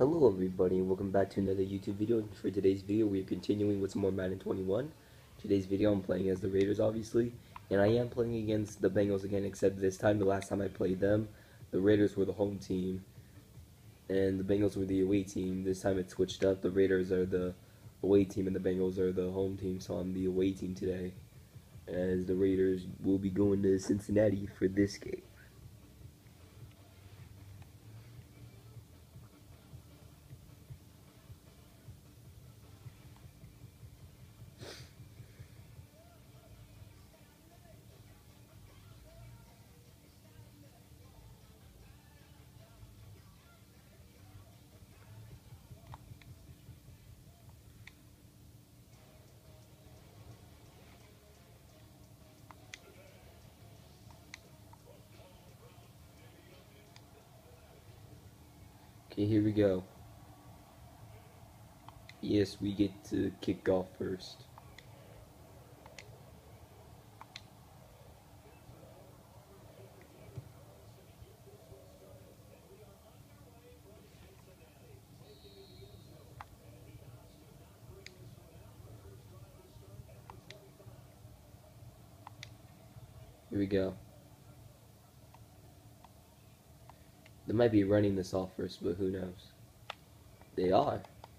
Hello everybody and welcome back to another YouTube video. For today's video we are continuing with some more Madden 21. Today's video I'm playing as the Raiders obviously, and I am playing against the Bengals again, except this time, the last time I played them, the Raiders were the home team and the Bengals were the away team. This time it switched up, the Raiders are the away team and the Bengals are the home team, so I'm the away team today, as the Raiders will be going to Cincinnati for this game. Okay, here we go. Yes, we get to kick off first. Here we go. They might be running this off first, but who knows? They are.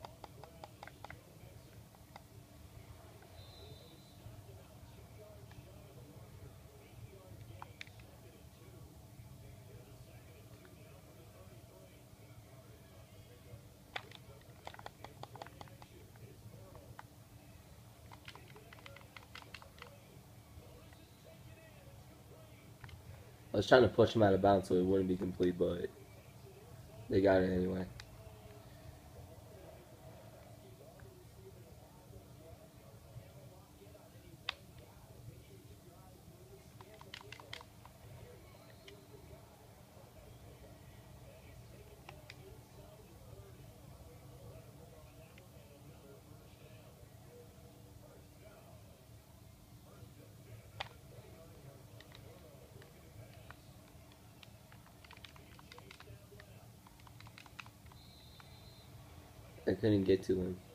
I was trying to push them out of bounds so it wouldn't be complete, but they got it anyway. I couldn't get to him.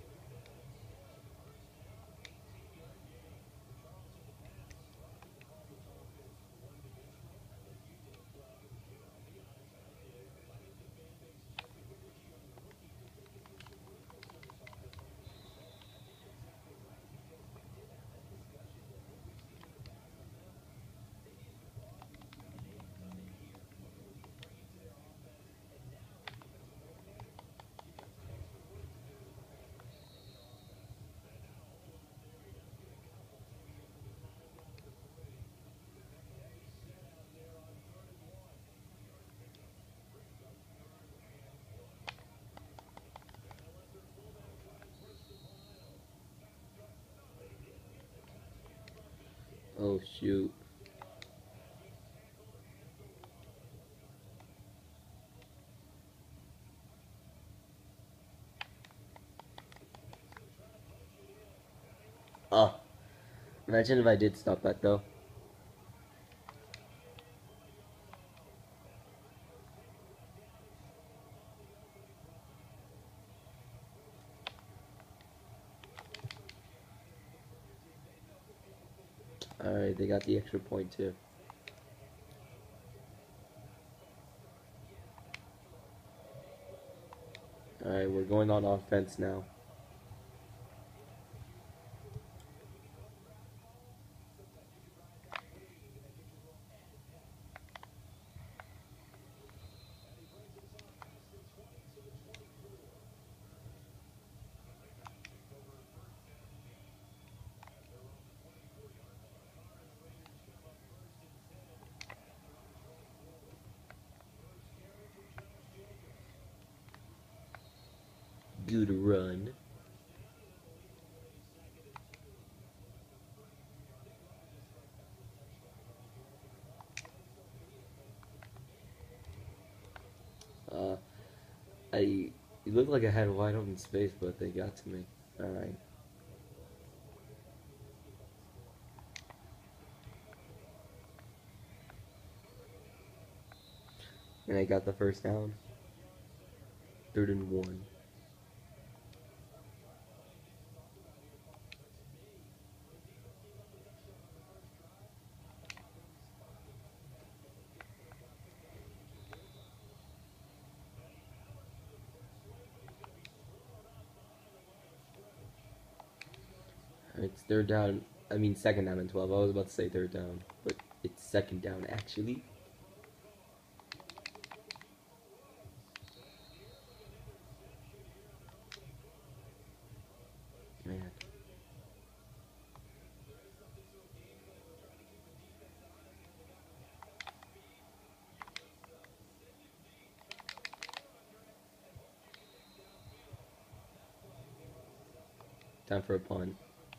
Oh shoot. Oh, imagine if I did stop that though. Alright, they got the extra point too. Alright, we're going on offense now. Good run. Uh, it looked like I had a wide open space, but they got to me. Alright. And I got the first down. 3rd and 1. It's 3rd down. I mean 2nd down and 12. I was about to say 3rd down, but it's 2nd down actually. Man. Time for a punt.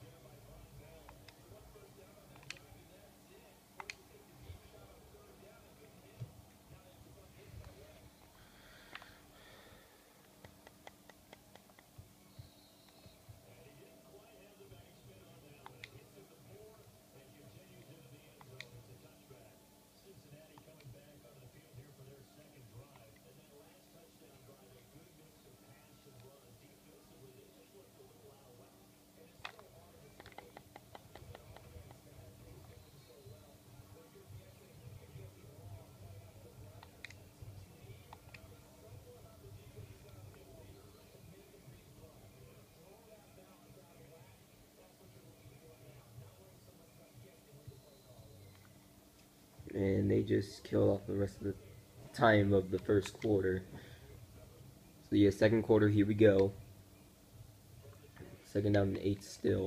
And they just killed off the rest of the time of the first quarter. So yeah, 2nd quarter, here we go. 2nd down and 8 still.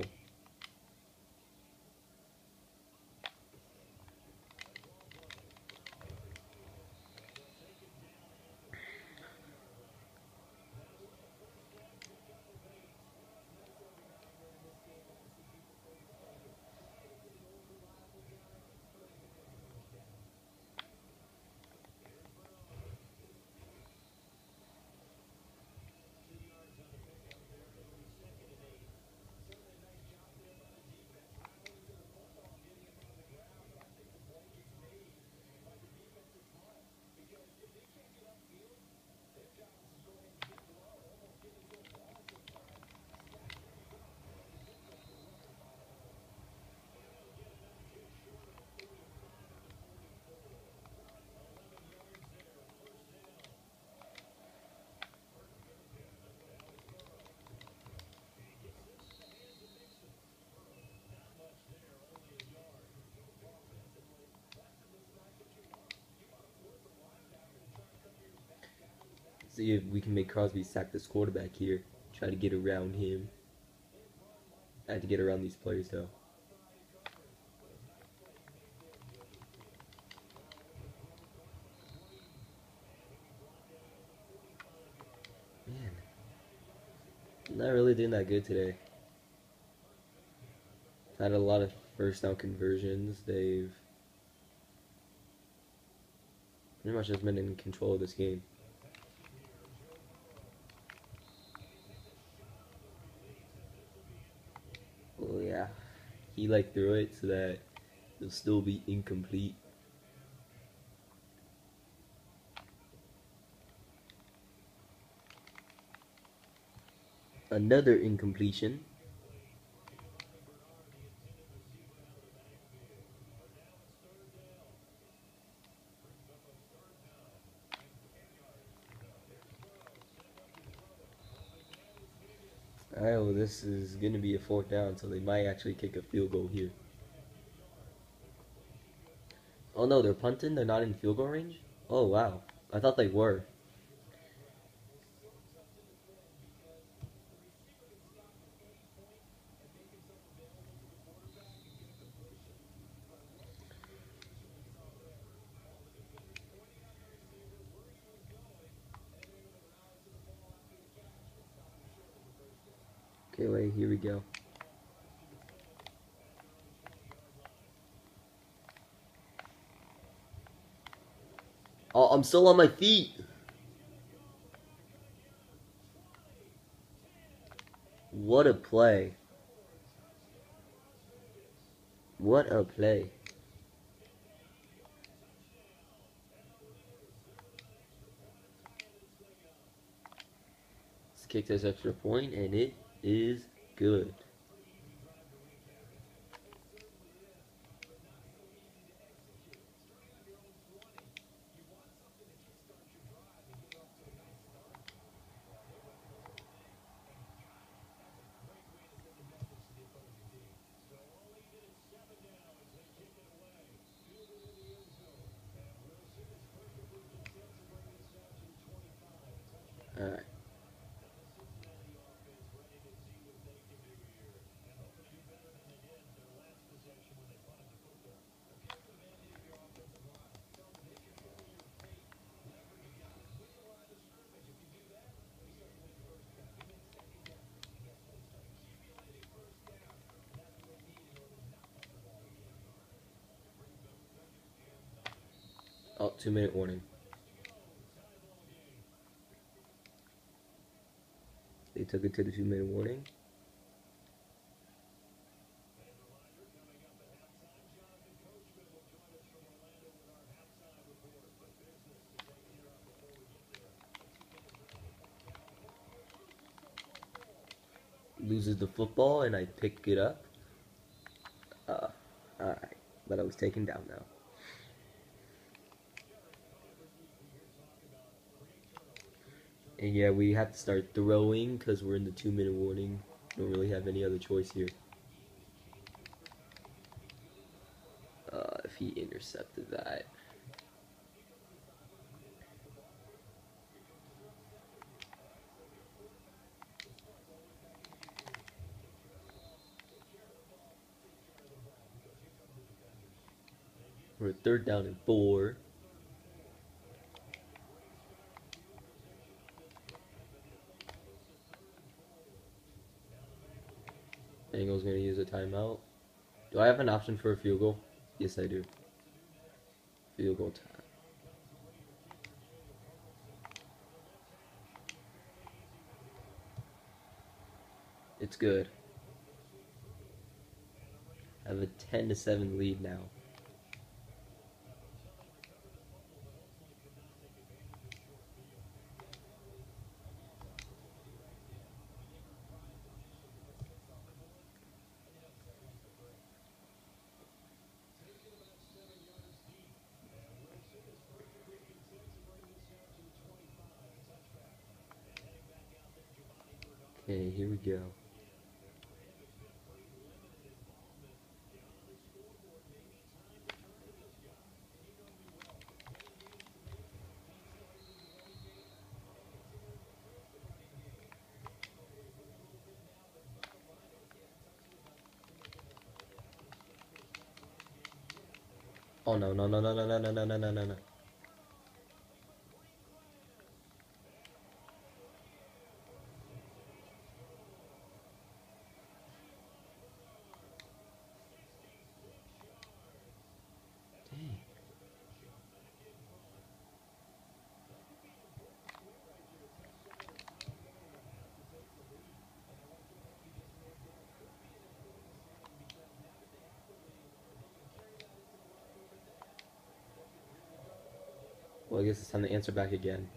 See if we can make Crosby sack this quarterback here. Try to get around him. I had to get around these players though. Man, I'm not really doing that good today. Had a lot of 1st down conversions. They've pretty much just been in control of this game. Oh yeah, he like threw it so that it'll still be incomplete. Another incompletion. Alright, well this is gonna be a 4th down, so they might actually kick a field goal here. Oh no, they're punting? They're not in field goal range? Oh wow, I thought they were. Okay, wait, here we go. Oh, I'm still on my feet. What a play. What a play. Kick this extra point, and it is good. All right. Oh, 2-minute warning. They took it to the 2-minute warning. Loses the football, and I pick it up. Alright. But I was taken down now. And yeah, we have to start throwing because we're in the 2-minute warning. Don't really have any other choice here. If he intercepted that. We're at 3rd down and 4. Bengals gonna use a timeout. Do I have an option for a field goal? Yes, I do. Field goal time. It's good. I have a 10-7 lead now. Okay, here we go. Oh no, no, no, no, no, no, no, no, no, no, no, no. Dang. Well, I guess it's time to answer back again.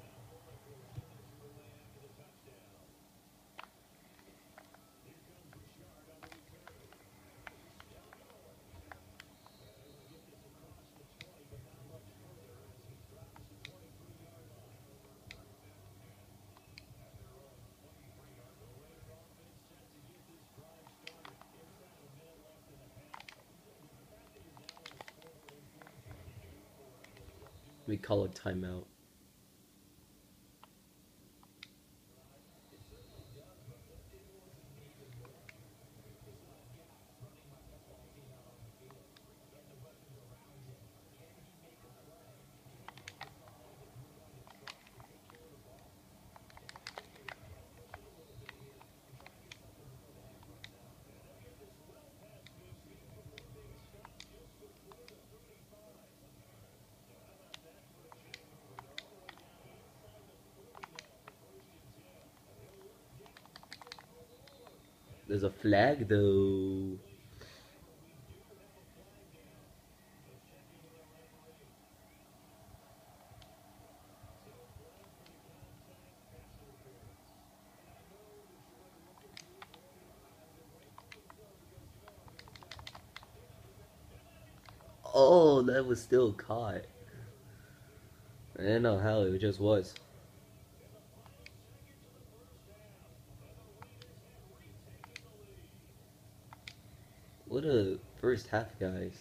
We call it timeout. There's a flag though. Oh, that was still caught. I didn't know how, it just was. What a first half, guys.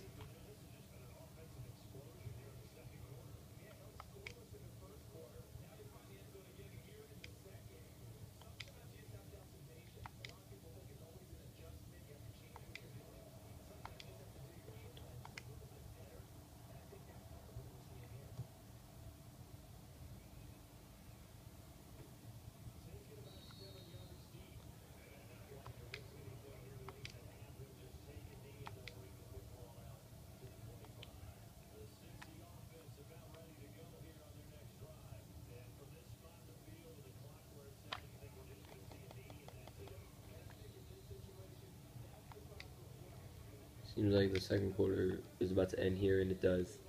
Seems like the second quarter is about to end here, and it does.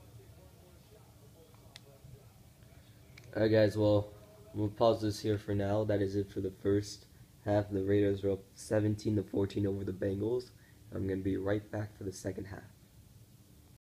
Alright, guys, well, we'll pause this here for now. That is it for the first half. The Raiders are up 17-14 over the Bengals. I'm going to be right back for the second half.